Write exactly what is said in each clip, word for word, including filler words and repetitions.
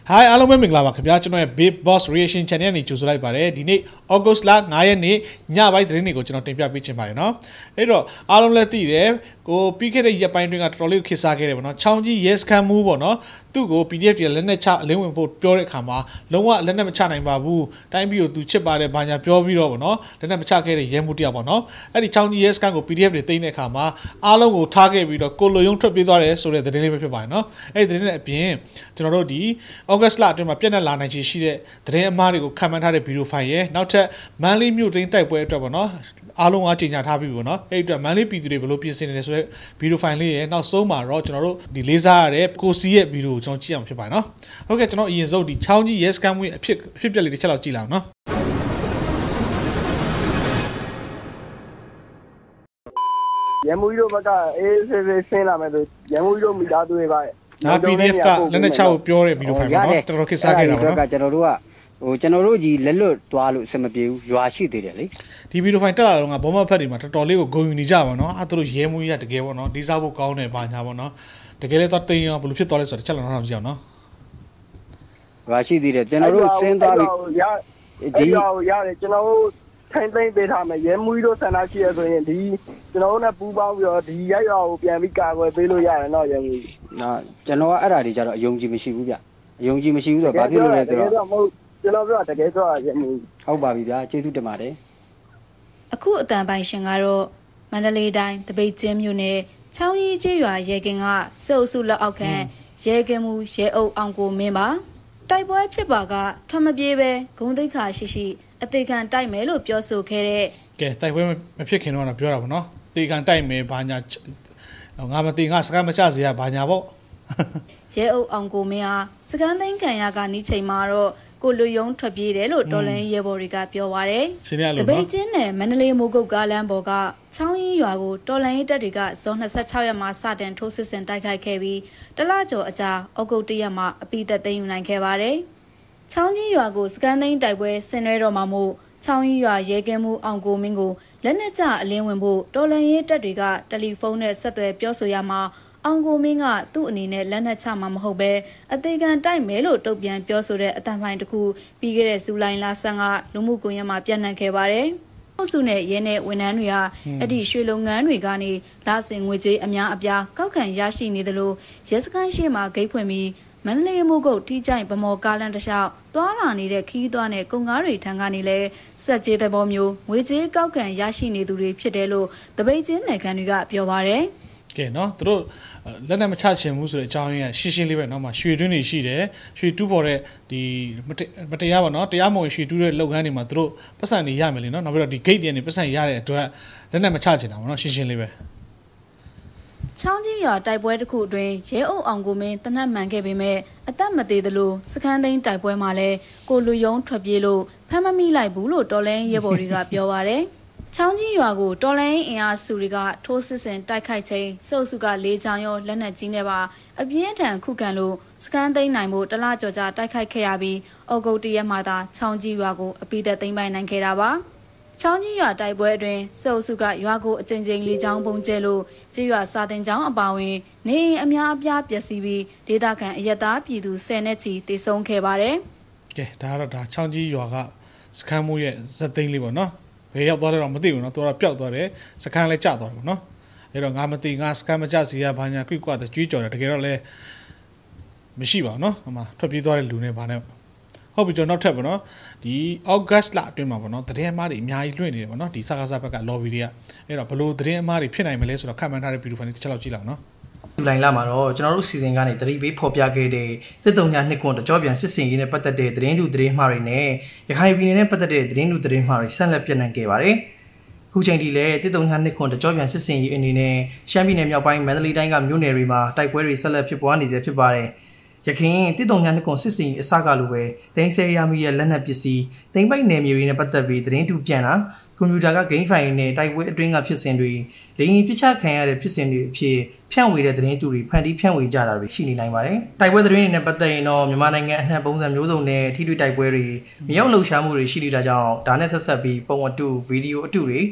Hi အားလုံးပဲမင်္ဂလာပါခင်ဗျာကျွန်တော်ရဲ့ Big Boss Reaction Channel နဲ့ကြိုဆိုလိုက်ပါတယ်ဒီနေ့ August လnineရက်နေ့ညပိုင်းသတင်းတွေကိုကျွန်တော်တင်ပြပေးချင်ပါတယ်နော်အဲ့တော့အားလုံးလည်းသိတယ်ကိုပြီးခဲ့တဲ့ရက်ပိုင်းတွင်ကတော်တော်လေးခေတ်စားခဲ့တယ်ပေါ့နော်ချောင်းကြီး yes can move ပေါ့နော်သူ့ကို P D F တွေလက်နဲ့ချအလင်းဝင်ဖို့ပြောတဲ့အခါမှာလုံးဝလက်နဲ့မချနိုင်ပါဘူးတိုင်းပြည်ကိုသူချစ်ပါတယ်ဘာညာပြောပြီးတော့ပေါ့နော်လက်နဲ့မချခဲ့တဲ့ရဲမှုတယောက်ပေါ့နော်အဲ့ဒီချောင်းကြီး yes can ကို P D F တွေတင်တဲ့အခါမှာအားလုံးကိုထားခဲ့ပြီးတော့ကိုလိုယုံထွက်ပြေးသွားတယ်ဆိုတဲ့သတင်းလေးပဲဖြစ်ပါတယ်နော်အဲ့ဒီသတင်းနဲ့အပြင်ကျွန်တော်တို့ဒီ August လအတွင်းမှာပြည့်နှက်လာနိုင်ချေရှိတဲ့သတင်းအမှားတွေကိုခံမှန်းထားတဲ့ဗီဒီယိုဖိုင်ရဲ့နောက်ထပ်မန်လေးမြို့သိန်းတိုက်ပွဲအတွက်ပေါ့နော်အားလုံးကကြေညာထားပြီပေါ့နော်အဲ့ဒီအတွက်မန်လေးပြည်သူတွေဘယ်လိုပြင်ဆင်နေလဲဆိုတော့ဗီဒီယိုဖိုင်လေးရဲ့နောက်ဆုံးမှာတော့ကျွန်တော်တို့ဒီလေးစားရတဲ့ကိုစီရဲ့ဗီဒီယိုကိုကျွန်တော်ကြည့်အောင်ဖြစ်ပါတယ်နော်ဟုတ်ကဲ့ကျွန်တော်အရင်ဆုံးဒီချောင်းကြီး yes can win အဖြစ်အဖြစ်ပြက်လေးတစ်ချက်လောက်ကြည့်လိုက်အောင်နော်ရမူကြီးတို့ဘက်ကအေးဆေးဆေးဆင်းလာမယ်ဆိုရမူကြီးတို့မိသားစုတွေပါဒါ P D F ကလက်နဲ့ချကိုပြောတဲ့ဗီဒီယိုဖိုင်ပေါ့နော်တော်တော်ခေတ်စားခဲ့တာပေါ့နော်ကျွန်တော်တို့ကဟိုကျွန်တော်တို့ကြီးလက်လွတ်သွားလို့အဆင်မပြေဘူးရွာရှိသေးတယ်လေဒီဗီဒီယိုဖိုင်တက်လာတော့ကဘောမဖက်တွေမှာတော်တော်လေးကိုဂုဏ်ယူနေကြပါတော့အဲ့တို့ရဲမှုကြီးကတကယ်ပေါ့နော်ဒီစားဖို့ကောင်းတယ်ဘာညာပေါ့နော်တကယ်လည်းတော့တိမ်ရောဘယ်လိုဖြစ်သွားလဲဆိုတော့တစ်ချက်လောက်တော့ကြည့်အောင်နော်ရွာရှိသေးတယ်ကျွန်တော်တို့ဆင်းသွားပြီရဒီရောရတယ်ကျွန်တော်တို့ထိုင်သိမ့်ပေးထားမယ်ရဲမှုကြီးတို့ဆန္ဒရှိရဆိုရင်ဒီကျွန်တော်တို့နဲ့ပူးပေါင်းပြီးတော့ဒီရက်ရွာကိုပြန်ပြီးကာကွယ်ပေးလို့ရတယ်နော်ရဲမှုကြီးနော်ကျွန်တော်ကအဲ့ဒါတွေကြတော့အယုံကြည်မရှိဘူးဗျအယုံကြည်မရှိဘူးဆိုတော့ဘာဖြစ်လို့လဲဆိုတော့ကျွန်တော်ပြောတကယ်ဆိုရမှုဟုတ်ပါပြီဗျာကျေးဇူးတင်ပါတယ်အခုအတန်ပိုင်ရှင်ကတော့မန္တလေးတိုင်းတပိတ်ကျင်းမြို့နယ်ချောင်းကြီးကျေးရွာရဲကင်ကစုပ်စုလက်အောက်ခံရဲကင်မှုရဲအုပ်အောင်ကိုမင်းပါတိုက်ပွဲဖြစ်ပါကထွက်မပြေးပဲဂုံတိတ်ခါရှိရှိအသေးခံတိုက်မယ်လို့ပြောဆိုခဲ့တဲ့ကဲတိုက်ပွဲမဖြစ်ခင်တော့ပြောတာပေါ့နော်တေခံတိုက်မယ်ဘာညာငါမတေငါစကားမချစေရဘာညာပေါ့ရဲအုပ်အောင်ကိုမင်းဟာစကန်သိန်းခံရကနီးချိန်မှာတော့ကိုလူယုံထွက်ပြေးတယ်လို့တော်လန်ရဲဘော်တွေကပြောပါတယ်တပိတ်ချင်းနဲ့မန္တလေးမိုးကုတ်ကားလမ်းပေါ်ကချောင်းရီရွာကိုတော်လန်ရဲတပ်တွေကဇွန်twenty-sixရက်မှာစတင်ထိုးစစ်ဆင်တိုက်ခိုက်ခဲ့ပြီးတလကျော်အကြာဩဂုတ်oneရက်မှာအပိသက်သိမ်းယူနိုင်ခဲ့ပါတယ်ချောင်းကြီးရွာကိုစကန်သိန်းတိုက်ပွဲဆင်နွှဲတော်မှာမို့ချောင်းကြီးရွာရဲကင်းမှုအောင်ကိုမင်းကိုလက်နက်ကျအလင်းဝင်ဖို့တော်လန်ရဲတပ်တွေကတယ်လီဖုန်းနဲ့ဆက်သွယ်ပြောဆိုရမှာအောင်ကိုမင်းကသူ့အနေနဲ့လက်နက်ချမှာမဟုတ်ပဲအသေးခံတိုက်မယ်လို့တုတ်ပြန်ပြောဆိုတဲ့အတန်ဖိုင်တစ်ခုပြီးခဲ့တဲ့ဇူလိုင်လဆန်းကလူမှုကွန်ရက်မှာပြန့်နှံ့ခဲ့ပါတယ်။ဟုတ်စုနဲ့ရဲနဲ့ဝန်ထမ်းတွေဟာအဲ့ဒီရွှေလုပ်ငန်းတွေကနေလစဉ်ငွေကြေးအများအပြားကောက်ခံရရှိနေသလိုရဲစခန်းရှိမှာဂိတ်ဖွင့်ပြီးမန္တလေးမိုးကုတ်ထိကြိုင်ဗမော်ကားလန်တလျှောက်သွားလာနေတဲ့ခီးသွွားနဲ့ကုန်ကားတွေထံကနေလဲစက်ကြေးသဘောမျိုးငွေကြေးကောက်ခံရရှိနေသူတွေဖြစ်တယ်လို့တပိတ်ချင်းနယ်ခံတွေကပြောပါတယ်ကဲနော်သူတို့လက်နဲ့မချချင်ဘူးဆိုတဲ့အကြောင်းရင်းကရှင်းရှင်းလေးပဲနော်မှာရွှေတွင်းတွေရှိတယ်ရွှေတူးပေါ်တဲ့ဒီမတရားပါနော်တရားမဝင်ရွှေတူးတဲ့လုပ်ငန်းတွေမှာသူတို့ပတ်စံတွေရမယ်လေနော်နောက်ပြီးတော့ဒီ gate တွေနေပတ်စံရတဲ့အတွက်လက်နဲ့မချချင်တာပေါ့နော်ရှင်းရှင်းလေးပဲချောင်းကြီးရွာတိုက်ပွဲတစ်ခုအတွင်းရဲအုပ်အောင်ကိုမင်းတနတ်မှန်ခဲ့ပေမဲ့အသက်မသေးသလိုစခန်းသိန်းတိုက်ပွဲမှာလဲကိုလူယုံထွက်ပြေးလို့ဖမ်းမမိလိုက်ဘူးလို့တော်လန်ရဲဘော်တွေကပြောပါတယ်ချောင်းကြီးရွာကိုတော်လိုင်းအင်အားစုတွေကထိုးစစ်ဆင်တိုက်ခိုက်ချိန်စုပ်စုကလေးချောင်းရောလက်နက်ကြီးနဲ့ပါအပြင်းထန်ခုခံလို့စကန်သိမ်းနိုင်ဖို့တလကြော်ကြာတိုက်ခိုက်ခဲ့ရပြီးဩဂုတ်တရက်မှာသာချောင်းကြီးရွာကိုအပိသက်သိမ်းပိုင်နိုင်ခဲ့တာပါချောင်းကြီးရွာတိုက်ပွဲအတွင်းစုပ်စုကရွာကိုအကြိမ်ကြိမ်လေးချောင်းပုံကျဲလို့ကြေးရွာစာတင်ချောင်းအပါဝင်နေအိမ်အများအပြားပျက်စီးပြီးဒေသခံအရက်သားပြည်သူဆယ်နဲ့ချီတေဆုံးခဲ့ပါတယ်ကဲဒါကတော့ဒါချောင်းကြီးရွာကစခန်းမိုးရဲ့ဇက်သိန်းလေးပေါ့နော်ဘယ်ရောက်သွားလဲတော့မသိဘူးနော်သူကပျောက်သွားတယ်စကန်လည်းကျသွားတယ်ပေါ့နော်အဲ့တော့ငါမသိငါစကန်မကျစီရဘာညာကွိကွာတဲ့ကြွေးကြော်တယ်တကယ်တော့လည်းမရှိပါဘူးနော်ဟိုမှာထွက်ပြေးသွားတဲ့လူနဲ့ဘာနဲ့ဟုတ်ပြီကျွန်တော်နောက်ထပ်ပေါ့နော်ဒီ August လအတွင်းမှာပေါ့နော်သတင်းအမှားတွေအများကြီးလွှင့်နေတယ်ပေါ့နော်ဒီစကားစားဘက်က lobby တွေကအဲ့တော့ဘလို့သတင်းအမှားတွေဖြစ်နိုင်မလဲဆိုတော့ခန့်မှန်းထားတဲ့ဗီဒီယိုဖိုင်တစ်ချက်လောက်ကြည့်လောက်နော်ဇူလိုင်လမှာတော့ကျွန်တော်တို့စီစဉ်ကနေသတိပေးဖော်ပြခဲ့တဲ့တစ်တုံညာနှစ်ကွန်တကြောပြန်စစ်စင်ရေးနဲ့ပတ်သက်တဲ့သတင်းလူသတင်းမှားတွေနဲ့ရခိုင်ပြည်နယ်နဲ့ပတ်သက်တဲ့သတင်းလူသတင်းမှားတွေဆက်လက်ပြန့်နှံ့ခဲ့ပါတယ်။ခုချိန်ထိလည်းတစ်တုံညာနှစ်ကွန်တကြောပြန်စစ်စင်ရေးအနေနဲ့ရှမ်းပြည်နယ်မြောက်ပိုင်းမန္တလေးတိုင်းကမြို့နယ်တွေမှာတိုက်ပွဲတွေဆက်လက်ဖြစ်ပွားနေစေဖြစ်ပါတယ်။ရခိုင်တစ်တုံညာနှစ်ကွန်စစ်စင်ရေးအစကလိုပဲတိုင်းဆဲရမီရဲ့လက်နက်ပစ္စည်းတိုင်းပိုက်နယ်မြေတွေနဲ့ပတ်သက်ပြီးသတင်းတူပြန်လာကွန်ပျူတာကဂိမ်းဖိုင်နဲ့တိုက်ပွဲအတွင်းကဖြစ်စဉ်တွေလိင်ပြစ်ချခံရတဲ့ဖြစ်စဉ်တွေအဖြစ်ဖြန့်ဝေတဲ့သတင်းတူတွေဖန်တီးဖြန့်ဝေကြတာတွေရှိနေနိုင်ပါတယ်။တိုက်ပွဲသတင်းတွေနဲ့ပတ်သက်ရင်တော့မြန်မာနိုင်ငံအနှံ့ပုံစံမျိုးစုံနဲ့ထိတွေ့တိုက်ပွဲတွေမြောက်လှုပ်ရှားမှုတွေရှိနေတာကြောင့်ဒါနဲ့ဆက်ဆက်ပြီးပုံအတူဗီဒီယိုအတူတွေ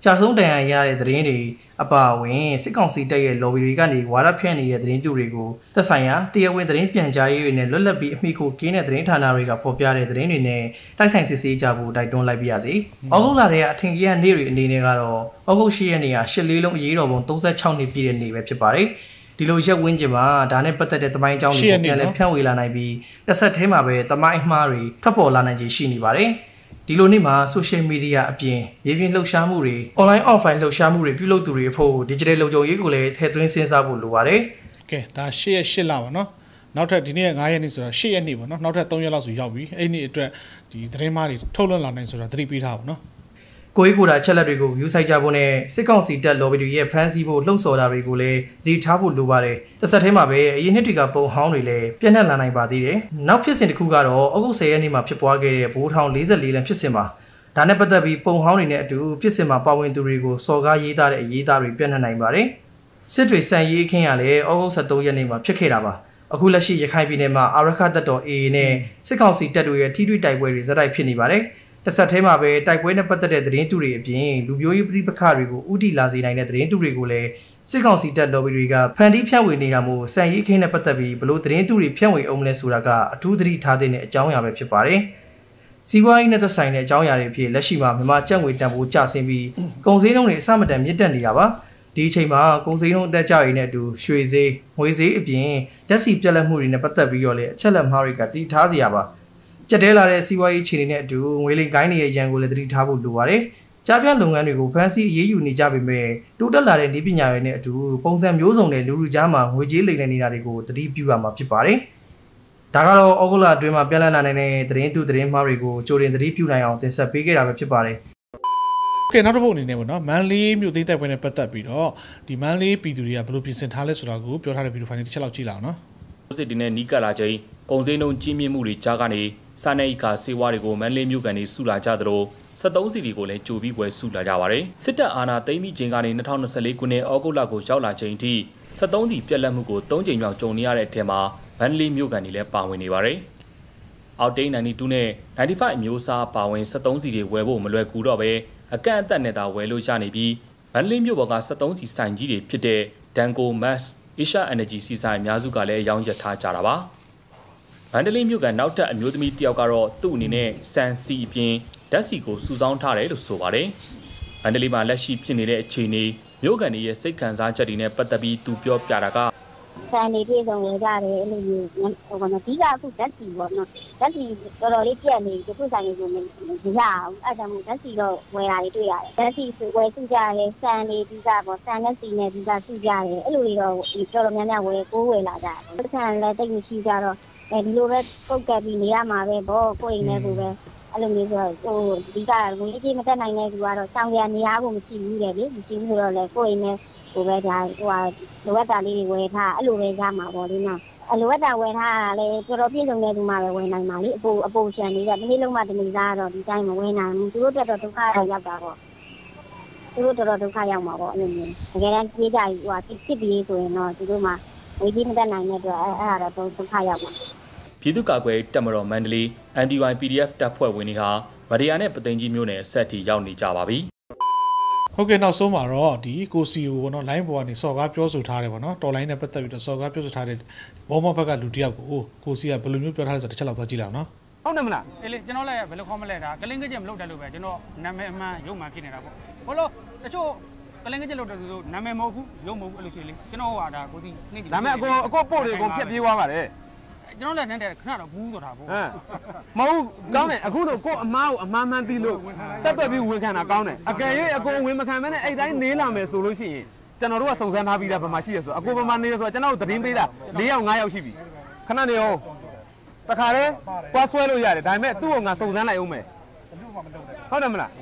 ကြာဆုံးတန်ရရတဲ့သတင်းတွေအပါအဝင်စစ်ကောင်စီတပ်ရဲ့ lobby တွေကနေဝါဒဖြန့်နေတဲ့သတင်းတူတွေကိုသက်ဆိုင်ရာတရားဝင်သတင်းပြန်ကြားရေးတွေနဲ့လွတ်လပ်ပြီးအမိခိုကင်းတဲ့သတင်းဌာနတွေကဖော်ပြတဲ့သတင်းတွေနဲ့တိုက်ဆိုင်စစ်ဆေးကြဖို့တိုက်တွန်းလိုက်ပြရစီ။ဩဂုတ်လထဲကအထင်ကြီးတဲ့နေ့တွေအနေနဲ့ကတော့ဩဂုတ်၈ရက်နေ့ကရှစ်လေးလုံးအရေးတော်ပုံသုံးဆယ့်ခြောက်နှစ်ပြည့်တဲ့နေ့ပဲဖြစ်ပါတယ်။ဒီလိုရက်ဝင်းကျင်မှာဒါနဲ့ပတ်သက်တဲ့တမိုင်းအကြောင်းတွေကိုပြန်လည်ဖြန့်ဝေလာနိုင်ပြီးတစ်ဆက်တည်းမှာပဲတမိုင်းအမှားတွေထွက်ပေါ်လာနိုင်ခြေရှိနေပါတယ်။ဒီလိုနေ့မှာ social media အပြင်ရေပြင်လှုပ်ရှားမှုတွေ online offline လှုပ်ရှားမှုတွေပြုလုပ်သူတွေအဖို့ digital လုံခြုံရေးကိုလည်းထည့်သွင်းစဉ်းစားဖို့လိုပါတယ်။ကဲဒါ၈ရက်၈လပါနော်။နောက်ထပ်ဒီနေ့က၅ရက်နေ့ဆိုတော့၈ရက်နေ့ပေါ့နော်။နောက်ထပ်၃ရက်လောက်ဆိုရောက်ပြီ။အဲ့ဒီနေ့အတွက်ဒီသတင်းမားတွေထုတ်လွှင့်လာနိုင်ဆိုတော့သတိပေးထားပါနော်။ကိုယ်ကိုယ်တာချက်လက်တွေကိုယူဆိုင်ကြဖို့နဲ့စစ်ကောင်စီတပ် lobby တွေရဲ့ဖမ်းဆီးဖို့လှုံ့ဆော်တာတွေကိုလည်းသတိထားဖို့လိုပါတယ်။တစ်ဆက်တည်းမှာပဲအရင်နှစ်တွေကပုံဟောင်းတွေလည်းပြန့်နှံ့လာနိုင်ပါသေးတယ်။နောက်ဖြစ်စဉ်တစ်ခုကတော့ဩဂုတ်၁၀ရက်နေ့မှာဖြစ်ပွားခဲ့တဲ့ဘိုးထောင်၄၄လမ်းဖြစ်စဉ်ပါ။ဒါနဲ့ပတ်သက်ပြီးပုံဟောင်းတွေနဲ့အတူဖြစ်စဉ်မှာပါဝင်သူတွေကိုစော်ကားရေးသားတဲ့အရေးသားတွေပြန့်နှံ့နိုင်ပါတယ်။စစ်တွေစံရေးခင်းရလည်းဩဂုတ်၁၃ရက်နေ့မှာဖြစ်ခဲ့တာပါ။အခုလက်ရှိရခိုင်ပြည်နယ်မှာအာရခတပ်တော် A နဲ့စစ်ကောင်စီတပ်တို့ရဲ့ထိတွေ့တိုက်ပွဲတွေဇက်တိုက်ဖြစ်နေပါတယ်။တစ်ဆက်တည်းမှာပဲတိုက်ပွဲနဲ့ပတ်သက်တဲ့သတင်းတူတွေအပြင်လူမျိုးရေးပြည်ပခါတွေကိုဥတီလာစေနိုင်တဲ့သတင်းတူတွေကိုလည်းစစ်ကောင်စီတပ် lobby တွေကဖန်တီးဖြန့်ဝေနေတာမို့စံရေးအခင်းနဲ့ပတ်သက်ပြီးဘလို့သတင်းတူတွေဖြန့်ဝေအောင်လဲဆိုတာကအထူးသတိထားတဲ့အကြောင်းအရာပဲဖြစ်ပါတယ်။စီးပွားရေးနဲ့သက်ဆိုင်တဲ့အကြောင်းအရာတွေဖြစ်လက်ရှိမှာမြန်မာကျပ်ငွေတန်ဖိုးကျဆင်းပြီးကုန်စည်နှုန်းတွေအဆမတန်မြင့်တက်နေတာပါ။ဒီအချိန်မှာကုန်စည်နှုန်းအတက်ကြရတဲ့အတူရွှေဈေးငွေဈေးအပြင်ဓာတ်ဆီပြက်လက်မှုတွေနဲ့ပတ်သက်ပြီးတော့လည်းအချက်လက်မှားတွေကတည်ထားစရာပါ။ကြက်တဲလာတဲ့စီးပွားရေးခြေအနေနဲ့အတူငွေလိမ်ကိုင်းတွေရဲ့ရန်ကိုလည်းသတိထားဖို့လိုပါတယ်။ကြားပြလုပ်ငန်းတွေကိုဖန်ဆီးအရေးယူနေကြပေမဲ့တိုးတက်လာတဲ့နည်းပညာတွေနဲ့အတူပုံစံမျိုးစုံနဲ့လူလူကြားမှာငွေကြေးလိမ်လည်နေတာတွေကိုသတိပြုရမှာဖြစ်ပါတယ်။ဒါကတော့ဩဂုတ်လအတွင်းမှာပြန်လည်လာနိုင်တဲ့သတင်းတူသတင်းမှားတွေကိုကြိုတင်သတိပြုနိုင်အောင်တင်ဆက်ပေးခဲ့တာပဲဖြစ်ပါတယ်။ ကဲနောက်တစ်ပုတ်အနေနဲ့ပေါ့နော်မန်လေးမြို့သိမ်းတိုက်ပွဲနဲ့ပတ်သက်ပြီးတော့ဒီမန်လေးပြည်သူတွေကဘယ်လိုပြင်ဆင်ထားလဲဆိုတာကိုပြောထားတဲ့ဗီဒီယိုဖိုင်လေးတစ်ချက်လောက်ကြည့်လာအောင်နော်။စစ်တီနဲ့နီးကပ်လာချိန်ကုန်စည်နှုန်းကြီးမြင့်မှုတွေကြားကနေစားနေကစေဝါတွေကိုမန်လေးမြို့ကန်တွေစုလာကြသလိုစက်သုံးစီတွေကိုလည်းကြိုပြီးပွဲစုလာကြပါတယ်။စစ်တပ်အာဏာသိမ်းပြီးချိန်ကနေ၂၀၂၄ခုနှစ်ဩဂုတ်လကိုရောက်လာချိန်ထိစက်သုံးစီပြက်လက်မှုကို၃ကြိမ်မြောက်ကြုံနေရတဲ့အထက်မှာမန်လေးမြို့ကန်တွေလည်းပါဝင်နေပါတယ်။အောက်တိန်နိုင်တူနဲ့နိုင်တီဖိုင်အမျိုးအစားပါဝင်စက်သုံးစီတွေဝယ်ဖို့မလွယ်ကူတော့ပဲအကန့်အသတ်နဲ့သာဝယ်လို့ရနေပြီးမန်လေးမြို့ပေါ်ကစက်သုံးစီဆိုင်ကြီးတွေဖြစ်တဲ့ Danco Max Asia Energy စီဆိုင်အများစုကလည်းရောင်းရထားကြတာပါ။မန္တလေးမြို့ကနောက်ထပ်အမျိုးသမီးတယောက်ကတော့သူ့အနေနဲ့စံစီအပြင်ဓာတ်စီကိုစုဆောင်းထားတယ်လို့ဆိုပါတယ်။မန္တလေးမှာလက်ရှိဖြစ်နေတဲ့အခြေအနေမြို့ကန်တွေရဲ့စိတ်ခံစားချက်တွေနဲ့ပတ်သက်ပြီးသူပြောပြတာကဆန်နေပြေဆုံးနေကြတယ်အဲ့လိုမျိုးဟိုကတော့ဒီကအခုဓာတ်စီပေါ့နော်ဓာတ်စီတော်တော်လေးပြက်နေဒီခုဆိုင်ကိုမရအောင်အဲ့ဒါမှဓာတ်စီတော့ဝယ်ရတယ်တွေ့ရတယ်ဓာတ်စီဝယ်စုကြရဲဆန်နေဒီကပေါ့ဆန်နဲ့စီနဲ့ဒီကစုကြရဲအဲ့လိုတွေတော့တော်တော်များများဝယ်ကိုးဝယ်လာကြတယ်ဆန်လည်းတိတ်မရှိကြတော့အဲဒီလိုပဲပုတ်ကပ်ပြီးနေရမှာပဲပေါ့ကိုယ်အိမ်နဲ့ကိုပဲအဲ့လိုမျိုးဆိုတော့ဟိုဒီကငွေကြီးမတက်နိုင်တဲ့သူကတော့စောင်းရနေရဖို့မရှိဘူးလေလေမရှိဘူးဆိုတော့လေကိုယ်အိမ်နဲ့ဟိုပဲဒါဟိုဟာလိုအပ်တာလေးတွေဝယ်ထားအဲ့လိုပဲရမှာပေါ့ဒီနော်အလိုအပ်တာဝယ်ထားတာလေတော်တော်ပြည့်စုံတဲ့သူမှပဲဝယ်နိုင်ပါလေအပူအပူရှန်နေတဲ့ဒီနေ့လုံးမှဒီနေ့သားတော့ဒီတိုင်းမဝယ်နိုင်ဘူးသူတို့တက်တော့ဒုက္ခရောက်တာပေါ့သူတို့တော်တော်ဒုက္ခရောက်မှာပေါ့အဲ့လိုမျိုးတကယ်တမ်းပြေးကြဟိုဟာဖြစ်ပြီးဆိုရင်တော့သူတို့မှဝေးကြီးမတက်နိုင်တဲ့အတွက်အဲ့အဲ့ဒါတော့ဒုက္ခရောက်မှာပြည်သူ့ကာကွယ်တပ်မတော်မန္တလေး အန် တီ ဝိုင် ပီ ဒီ အက်ဖ် တပ်ဖွဲ့ဝင်တွေဟာဗရီယာနဲ့ပသိမ်ကြီးမြို့နယ်အဆက်ထိရောက်နေကြပါပြီ။ဟုတ်ကဲ့နောက်ဆုံးမှာတော့ဒီကိုစီကိုပေါ့နော်လိုင်းပေါ်ကနေစော်ကားပြောဆိုထားတယ်ပေါ့နော်တော်လိုင်းနဲ့ပတ်သက်ပြီးတော့စော်ကားပြောဆိုထားတဲ့ဘောမော့ဘက်ကလူတယောက်ကိုကိုစီကဘယ်လိုမျိုးပြောထားလဲဆိုတော့တစ်ချက်လောက်သွားကြည့်လိုက်အောင်နော်။ဟုတ်တယ်မလားအေးလေကျွန်တော်လည်းဘယ်လိုခေါ်မလဲဒါကလင်းကကျမလုပ်တယ်လို့ပဲကျွန်တော်နာမည်အမှန်ရုပ်မှန်ဖြစ်နေတာပေါ့။ဘောလို့တချို့ကလင်းကကျလုပ်တယ်ဆိုနာမည်မဟုတ်ဘူးရုပ်မဟုတ်ဘူးအဲ့လိုရှိလေကျွန်တော်ဟိုဟာဒါကိုစီနှိမ့်ကြည့်ဒါပေမဲ့အကိုအကိုပို့တွေအကုန်ပြက်ပြေးသွားပါတယ်ကျွန်တော်လည်းနဲ့ခဏတော့ဘူးဆိုတာပေါ့မဟုတ်ကောင်းတယ်အခုတော့ကို့အမားကိုအမားမှန်းသိလို့ဆက်သွက်ပြီးဝင်ခံတာကောင်းတယ်အကယ်၍အကိုဝင်မခံမဲနဲ့အဲ့တိုင်းနေလာမယ်ဆိုလို့ရှိရင်ကျွန်တော်တို့ကစုံစမ်းထားပြီးသားဗမာရှိရဆိုအကိုဗမာနေရဆိုကျွန်တော်တို့သတင်းပေးတာ၄ယောက်၅ယောက်ရှိပြီခဏနေအောင်တခါတည်းကွာဆွဲလို့ရတယ်ဒါပေမဲ့သူ့ကိုငါစုံစမ်းလိုက်အောင်မယ်ဟုတ်တယ်မလား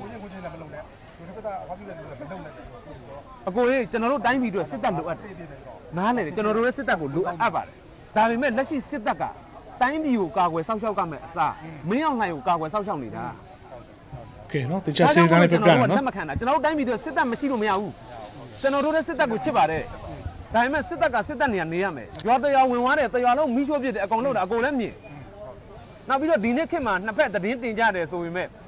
အကိုကြီးကျွန်တော်တို့တိုင်းပြည်အတွက်စစ်တပ်လိုအပ်တယ်နားလေကျွန်တော်တို့ရဲ့စစ်တပ်ကိုလိုအပ်ပါတယ်ဒါပေမဲ့လက်ရှိစစ်တပ်ကတိုင်းပြည်ကိုကာကွယ်စောင့်ရှောက်ကမဲ့အစားမင်းအောင်လှိုင်ကိုကာကွယ်စောင့်ရှောက်နေတာโอเคเนาะတခြားစေတနာနဲ့ပြပြနော်လက်မခံတာကျွန်တော်တို့တိုင်းပြည်တွေစစ်တပ်မရှိလို့မရဘူးကျွန်တော်တို့လည်းစစ်တပ်ကိုချစ်ပါတယ်ဒါပေမဲ့စစ်တပ်ကစစ်တပ်နေရာနေရမယ်ရွာတရွာဝင်သွားတယ်တရွာလုံးမီးရှို့ပြစ်တယ်အကောင်လုံးတာအကုန်လည်းမြင်နောက်ပြီးတော့ဒီနေ့ခေတ်မှာနှစ်ဖက်သတင်းတင်ကြတယ်ဆိုပေမဲ့ဒီ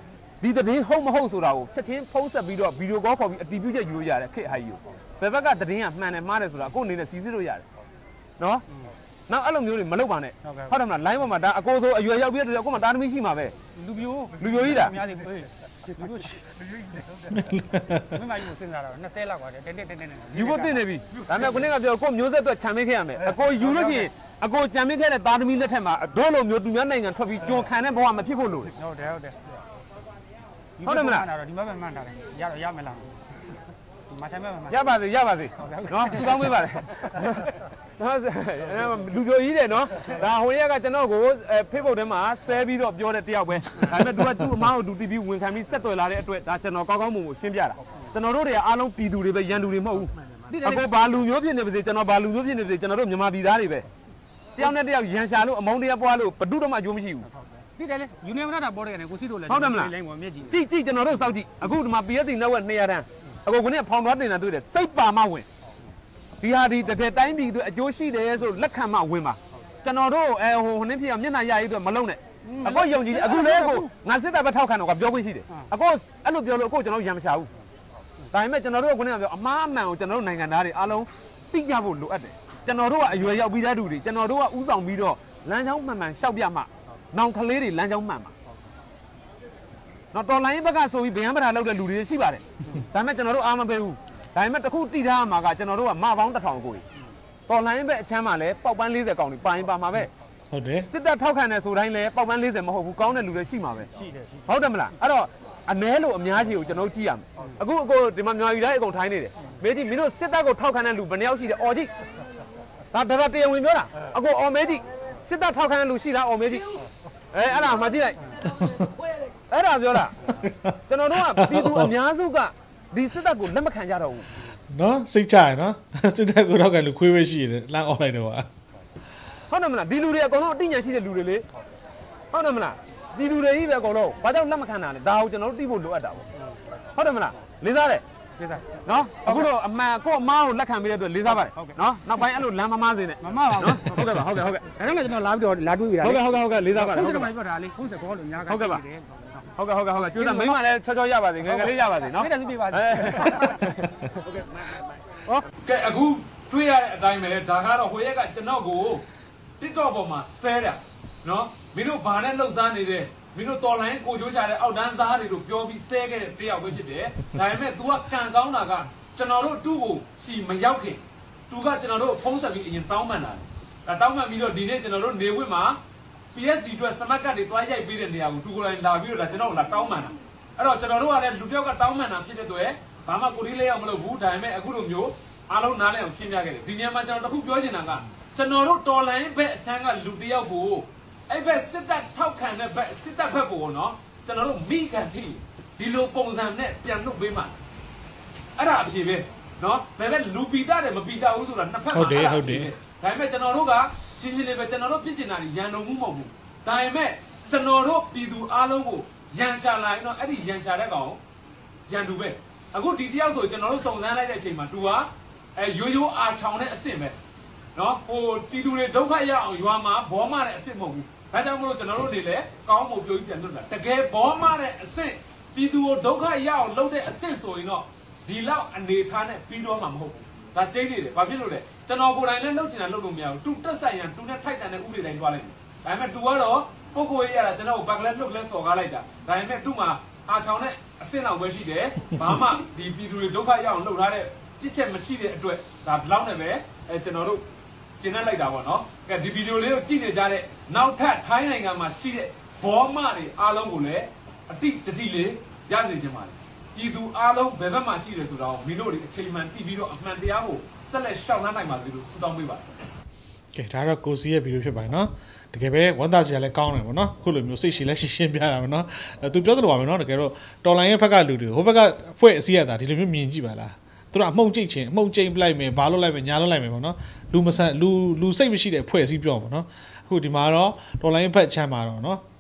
ဒီတည်ဟုတ်မဟုတ်ဆိုတာကိုချက်ချင်းဖုံးဆက်ပြီးတော့ဗီဒီယိုကောခေါ်ပြီးအတီးပြုချက်ယူလို့ရတယ်ခေတ်ဟာကြီးကိုဘယ်ဘက်ကတည်ကမှန်တယ်မှားတယ်ဆိုတာကိုအနေနဲ့စီစစ်လို့ရတယ်နော်နောက်အဲ့လိုမျိုးတွေမလုပ်ပါနဲ့ဟုတ်တယ်မလား line ပေါ်မှာဒါအကိုဆိုအရွယ်ရောက်ပြီးတော့ကိုမှတာသမီရှိမှာပဲလူပြိုလူပြိုကြီးတာအများကြီးပြေးလူပြိုလူပြိုကြီးမင်းမယူစဉ်းစားတော့နှစ်ဆယ်လောက်ပါတယ်တင်းတင်းတင်းတင်းယူဖို့တင်နေပြီဒါပေမဲ့ခုနကပြောကိုမျိုးဆက်အတွက်ခြံမင်းခဲ့ရမယ်အကိုယူလို့ရှိရင်အကိုကြံမင်းခဲ့တဲ့တာသမီလက်ထက်မှာဒို့လိုမျိုးသူများနိုင်ငံထွက်ပြီးကြုံခံတဲ့ဘဝမဖြစ်ဖို့လိုတယ်ဟုတ်တယ်ဟုတ်တယ်ဟုတ်တယ်မလားဒီမှာပဲမှန်တာတယ်ရတော့ရမယ်လားဒီမှာဆိုင်ပဲမှန်ရပါစေရပါစေနော်စီကောင်းပေးပါလေနော်လူပြိုကြီးတယ်နော်ဒါဟိုရက်ကကျွန်တော်ကိုဖေ့ဘုတ်ထဲမှာဆဲပြီးတော့ပြောတဲ့တယောက်ပဲဒါပေမဲ့ तू ကသူ့အမားကို तू တီးပြီးဝင်ခံပြီးဆက်သွယ်လာတဲ့အတွက်ဒါကျွန်တော်ကောင်းကောင်းမွန်မွန်ရှင်းပြတာကျွန်တော်တို့တွေကအားလုံးပြည်သူတွေပဲရန်သူတွေမဟုတ်ဘူးအကိုဘာလူမျိုးဖြစ်နေပါစေကျွန်တော်ဘာလူမျိုးဖြစ်နေပါစေကျွန်တော်တို့မြန်မာပြည်သားတွေပဲတယောက်နဲ့တယောက်ရန်ရှာလို့အမုန်းတရားပွားလို့ဘဒုတော့မှအကျိုးမရှိဘူးတိတယ်လေယူနီဗာတာပေါ်တယ်ကနေကိုစီတို့လည်းဟုတ်တယ်မလားကြည့်ကြည့်ကျွန်တော်တို့စောက်ကြည့်အခုဒီမှာ ပီ အက်စ် တီ network နှစ်ရာတန်းအကိုကနေ့ဖောင်သွားတင်တာတွေ့တယ်စိတ်ပါမဝင်ဒီဟာဒီတကယ်တိုင်းပြည်အတွက်အကျိုးရှိတယ်ဆိုလက်ခံမှဝင်ပါကျွန်တော်တို့အဲဟိုဟိုနေ့ဖြစ်မျက်နှာရရေးအတွက်မလုံးနဲ့အကိုယုံကြည်အခုလေကိုငါစစ်တပ်ပဲထောက်ခံတော့ကပြောခွင့်ရှိတယ်အကိုအဲ့လိုပြောလို့အကိုကျွန်တော်ရံမချဘူးဒါပေမဲ့ကျွန်တော်တို့ကခုနကပြောအမားအမှန်ကိုကျွန်တော်တို့နိုင်ငံသားတွေအားလုံးသိကြဖို့လိုအပ်တယ်ကျွန်တော်တို့ကအရွယ်ရောက်ပြီးသားသူတွေကျွန်တော်တို့ကဥဆောင်ပြီးတော့လမ်းကြောင်းမှန်မှန်ရှောက်ပြမှနောင်ကလေးတွေလမ်းကြောင်းမှန်မှာနော်တော်လိုင်းဘက်ကဆိုပြီးဗျံပဓာလောက်တဲ့လူတွေရှိပါတယ်ဒါပေမဲ့ကျွန်တော်တို့အားမပေးဘူးဒါပေမဲ့တခုတိထားမှာကကျွန်တော်တို့ကမပေါင်းတစ်ထောင်ကိုတော်လိုင်းဘက်အချမ်းမှာလည်းပေါက်ပန်းလေးဆယ်ကောင်တွေပိုင်းပါမှာပဲဟုတ်တယ်စစ်တပ်ထောက်ခံတယ်ဆိုတိုင်းလည်းပေါက်ပန်းလေးဆယ်မဟုတ်ဘူးကောင်းတဲ့လူတွေရှိမှာပဲရှိတယ်ရှိဟုတ်တယ်မလားအဲ့တော့အ ਨੇ လို့အများကြီးကိုကျွန်တော်ကြည့်ရမယ်အခုအကိုဒီမှာမြန်မာပြည်တိုင်းအကုန်ထိုင်းနေတယ်မေးကြည့်မင်းတို့စစ်တပ်ကိုထောက်ခံတဲ့လူဘယ်နှယောက်ရှိတယ်အော်ကြည့်ဒါဒါတရားဝင်ပြောတာအကိုအော်မေးကြည့်စစ်တပ်ထောက်ခံတဲ့လူရှိလားအော်မေးကြည့်အဲအဲ့ဒါမှကြည့်လိုက်အဲ့ဒါပြောတာကျွန်တော်တို့ကပြည်သူအများစုကဒီစစ်တပ်ကိုလက်မခံကြတော့ဘူးနော်စိတ်ချရနော်စစ်တပ်ကိုတော့ကလူခွေးပဲရှိတယ်လမ်းအော်လိုက်တော့ဟုတ်တယ်မလားဒီလူတွေအကုန်လုံးအသိဉာဏ်ရှိတဲ့လူတွေလေဟုတ်တယ်မလားဒီလူတွေကြီးပဲအကုန်လုံးဘာကြောင့်လက်မခံတာလဲဒါကိုကျွန်တော်တို့သိဖို့လိုအပ်တာပေါ့ဟုတ်တယ်မလားလေးစားတယ်လေးစားနော်အခုတော့အမှန်ကိုအမားကိုလက်ခံပေးတဲ့အတွက်လေးစားပါတယ်နော်နောက်ပိုင်းအဲ့လိုလမ်းမမားစေနဲ့မမပါဘူးဟုတ်ကဲ့ပါဟုတ်ကဲ့ဟုတ်ကဲ့ဒါနဲ့ကျွန်တော်လာပြီးတော့လာတွေ့ပြီလားဟုတ်ကဲ့ဟုတ်ကဲ့ဟုတ်ကဲ့လေးစားပါတယ်ဟုတ်ကဲ့ပါပြောတာလေခုံးစကောလို့ညာကဟုတ်ကဲ့ပါဟုတ်ကဲ့ဟုတ်ကဲ့ဟုတ်ကဲ့ကျွေးတာမိမလည်းချောချောရပါစေငယ်ငယ်လေးရပါစေနော်ပြည့်တယ်ပြည့်ပါစေဟုတ်ကဲ့ဟောကဲအခုတွေ့ရတဲ့အတိုင်းပဲဒါကတော့ဟိုရက်ကကျွန်တော်ကို TikTok ပေါ်မှာဆဲတာနော်မင်းတို့ဘာနဲ့လှုပ်ရှားနေတယ်မင်းတို့တော်လိုင်းကိုချိုးချတဲ့အောက်တန်းစားတွေတို့ပြောပြီးဆဲခဲ့တဲ့တယောက်ပဲဖြစ်တယ်ဒါပေမဲ့ तू ကကန်ကောင်းတာကကျွန်တော်တို့တူ့ကိုရှီမရောက်ခင် तू ကကျွန်တော်တို့ဖုံးဆက်ပြီးအရင်တောင်းပန်တာဒါတောင်းပန်ပြီးတော့ဒီနေ့ကျွန်တော်တို့နေဝစ်မှာ P S D အတွက်စမတ်ကတ်တွေတွားရိုက်ပေးတဲ့နေရာကို तू ကိုယ်တိုင်လာပြီးတော့ကျွန်တော်တို့လာတောင်းပန်တာအဲ့တော့ကျွန်တော်တို့ကလည်းလူတစ်ယောက်ကတောင်းပန်တာဖြစ်တဲ့အတွက်ဘာမှကိုယ်လေးလေးအောင်မလုပ်ဘူးဒါပေမဲ့အခုလိုမျိုးအားလုံးနားလည်အောင်ရှင်းပြခဲ့တယ်ဒီနေရာမှာကျွန်တော်တခုပြောချင်တာကကျွန်တော်တို့တော်လိုင်းဘက်အချမ်းကလူတစ်ယောက်ကိုအဲ့ဘက်စစ်တပ်ထောက်ခံတဲ့ဘက်စစ်တပ်ဘက်ကိုနော်ကျွန်တော်တို့မိကန်ထိဒီလိုပုံစံနဲ့ပြန်လုပ်ပေးမှာအဲ့ဒါအဖြစ်ပဲနော်ဘယ်ဘက်လူပီတာတယ်မပီတာဘူးဆိုတာနှစ်ဖက်မှာဟုတ်တယ်ဟုတ်တယ်ဒါပေမဲ့ကျွန်တော်တို့ကရှင်းရှင်းလေးပဲကျွန်တော်တို့ဖြစ်ချင်တာရန်လုံးမှုမဟုတ်ဘူးဒါပေမဲ့ကျွန်တော်တို့ပြည်သူအားလုံးကိုရန်ရှာလာရင်တော့အဲ့ဒီရန်ရှာတဲ့ကောင်ရန်သူပဲအခုဒီတယောက်ဆိုကျွန်တော်တို့စုံစမ်းလိုက်တဲ့အချိန်မှာ तू ကအဲရိုးရိုးအာချောင်တဲ့အစ်စ်ပဲနော်ဟိုတီတူတွေဒုက္ခရအောင်ရွာမှာဘောမတဲ့အစ်စ်မဟုတ်ဘူးဒါကြောင့်မလို့ကျွန်တော်တို့တွေလည်းကောင်းဖို့ပြောပြီးပြန်လွတ်လာတကယ်ဘောမတဲ့အစ်စ်ပြည်သူကိုဒုက္ခရအောင်လုပ်တဲ့အစ်စ်ဆိုရင်တော့ဒီလောက်အနေထားနဲ့ပြီးတော့မှမဟုတ်ဘူးဒါကျိန်းနေတယ်ဘာဖြစ်လို့လဲကျွန်တော်ကိုယ်တိုင်လည်းလုပ်ချင်တာလုပ်လို့မရဘူးသူတက်ဆိုင်ရန်သူနဲ့ထိုက်တန်တဲ့ဥပဒေတိုင်းသွားလိုက်တယ်ဒါပေမဲ့ तू ကတော့ပုဂ္ဂိုလ်ရေးရတာကျွန်တော်ကိုဘက်ကလည်းလွတ်လည်းစော်ကားလိုက်တာဒါပေမဲ့သူ့မှာအာချောင်နဲ့အစ်စ်လောက်ပဲရှိတယ်ဘာမှဒီပြည်သူတွေဒုက္ခရအောင်လုပ်ထားတဲ့ပြစ်ချက်မရှိတဲ့အတွက်ဒါဒီလောက်နဲ့ပဲအဲကျွန်တော်တို့ကျင်းနှက်လိုက်တာပေါ့နော်ကဲဒီဗီဒီယိုလေးကိုကြည့်နေကြတဲ့နောက်ထပ်ထိုင်းနိုင်ငံမှာရှိတဲ့ဘောမတွေအားလုံးကိုလည်းအတိတတိလေးရစေချင်ပါတယ်ပြည်သူအားလုံးဘယ်ဘက်မှာရှိတယ်ဆိုတော့မင်းတို့တွေအချိန်မှန်တည်ပြီးတော့အမှန်တရားကိုဆက်လက်ရှောက်နှံ့နိုင်ပါစေလို့ဆုတောင်းပေးပါတယ်ကဲဒါတော့ကိုစီရဲ့ဗီဒီယိုဖြစ်ပါတယ်နော်တကယ်ပဲဝန်သားစီကလည်းကောင်းတယ်ပေါ့နော်ခုလိုမျိုးစိတ်ရှိလက်ရှိရှင်းပြတာပေါ့နော်အဲသူပြောသလိုပါပဲနော်တကယ်တော့တော်လိုင်းရဲ့ဘက်ကလူတွေဟိုဘက်ကအဖွဲ့အစည်းရတာဒီလိုမျိုးမြင်ကြည့်ပါလားသူတို့အမှုံကြိတ်ချင်းအမှုံကြိတ်ပလိုက်မယ်ဘာလို့လိုက်မယ်ညာလို့လိုက်မယ်ပေါ့နော်လူမဆန်လူလူစိတ်မရှိတဲ့အဖွဲ့အစည်းပြောပါပေါ့နော်အခုဒီမှာတော့တော်လိုင်းဘက်ချမ်းမှာတော့နော်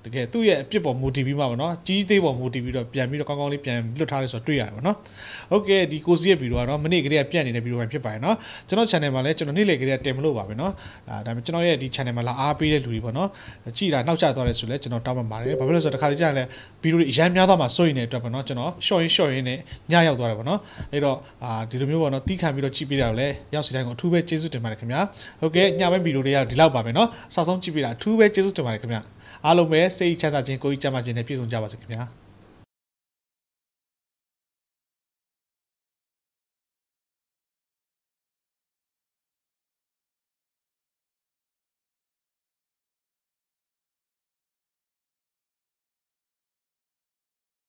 တကယ်သူ့ရဲ့အပြစ်ပေါ်မူတည်ပြီးမှပေါ့နော်ကြီးသေးပေါ်မူတည်ပြီးတော့ပြန်ပြီးတော့ကောင်းကောင်းလေးပြန်လွတ်ထားရဲဆိုတော့တွေ့ရတယ်ပေါ့နော်ဟုတ်ကဲ့ဒီကိုစီရဲ့ဗီဒီယိုကတော့မနေ့ကလေးကပြတ်နေတဲ့ဗီဒီယိုပဲဖြစ်ပါတယ်နော်ကျွန်တော် channel မှာလည်းကျွန်တော်နေ့လေကလေးကတင်မလို့ပါပဲနော်အာဒါပေမဲ့ကျွန်တော်ရဲ့ဒီ channel မှာလာအားပေးတဲ့လူတွေပေါ့နော်ကြည်တာနောက်ကျသွားတယ်ဆိုလဲကျွန်တော်တောင်းပန်ပါတယ်ဘာဖြစ်လို့လဲဆိုတော့တစ်ခါတည်းကြာရင်လည်းဗီဒီယိုတွေအရန်များသွားမှစိုးရင်တဲ့အတွက်ပေါ့နော်ကျွန်တော် short ရင်း short ရင်းနဲ့ညရောက်သွားတယ်ပေါ့နော်အဲ့တော့အာဒီလိုမျိုးပေါ့နော်တီးခံပြီးတော့ကြည့်ပေးတာလည်းရောက်စီတိုင်းကိုအထူးပဲကျေးဇူးတင်ပါတယ်ခင်ဗျာဟုတ်ကဲ့ညပိုင်းဗီဒီယိုတွေကဒီလောက်ပါပဲနော်စောင့်ဆုံးကြည့်ပေးတာအထူးပဲကျေးဇူးတင်ပါတယ်ခင်ဗျာအားလုံးပဲစိတ်ချမ်းသာခြင်းကိုယ်ကြီးကျန်းမာခြင်းနဲ့ပြည့်စုံကြပါစေခင်ဗျာ